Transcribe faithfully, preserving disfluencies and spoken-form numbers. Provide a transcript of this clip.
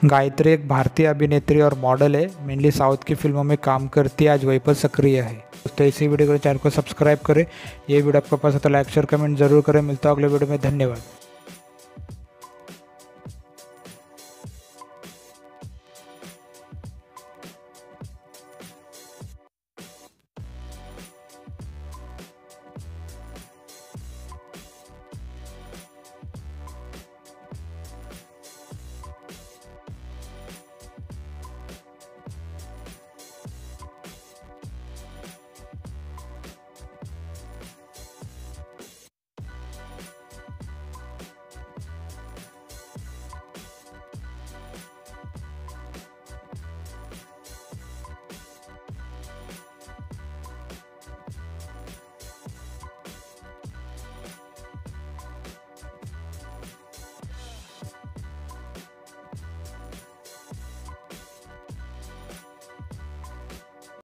गायत्री एक भारतीय अभिनेत्री और मॉडल है, मेनली साउथ की फिल्मों में काम करती है, आज वहीं पर सक्रिय है। तो इसी वीडियो को चैनल को सब्सक्राइब करें। ये वीडियो आपको पसंद है तो लाइक शेयर कमेंट जरूर करें। मिलता है अगले वीडियो में, धन्यवाद।